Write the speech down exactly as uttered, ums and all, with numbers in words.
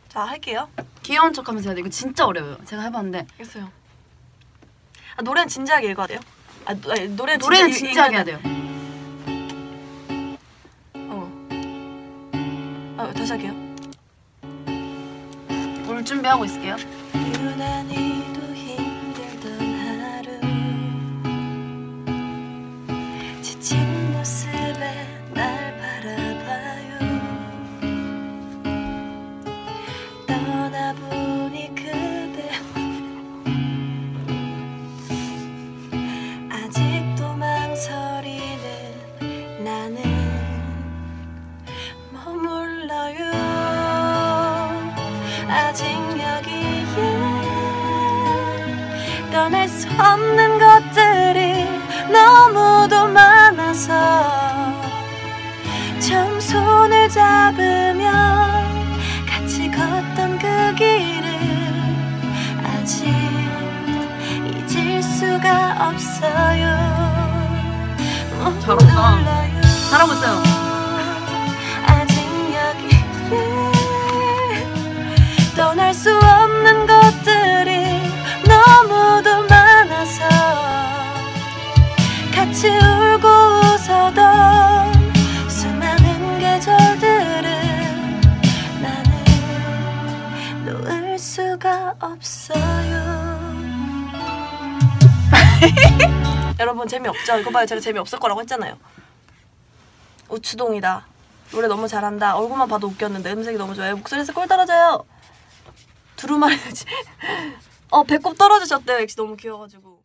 자, 할게요. 귀여운 척하면서 해야 돼. 이거 진짜 어려워요. 제가 해봤는데. 알겠어요. 아, 노래는 진지하게 읽어야 돼요? 아, 노, 아니, 노래는, 노래는 진짜 진지하게 해야 돼요. 어. 아, 다시 할게요. 울 준비하고 있을게요. 유난히도 힘들던 하루 지친 모습에 날 바라봐요. 떠나보니 그대 아직도 망설이는 나는 머물러요. 아직 여기에 떠날 수 없는 것들이 너무도 많아서 처음 손을 잡으면 같이 걷던 그 길을 아직 잊을 수가 없어요. 잘한다. 잘하고 있어요. 아직 여기에 떠날 수 없는 것들이 너무도 많아서 같이 울고 웃어던 수많은 계절들은 나는 놓을 수가 없어요. 여러분 재미없죠? 이거 봐요. 제가 재미없을 거라고 했잖아요. 우추동이다. 노래 너무 잘한다. 얼굴만 봐도 웃겼는데 음색이 너무 좋아요. 목소리에서 꿀 떨어져요. 두루마리 어 배꼽 떨어지셨대요. 역시 너무 귀여워가지고.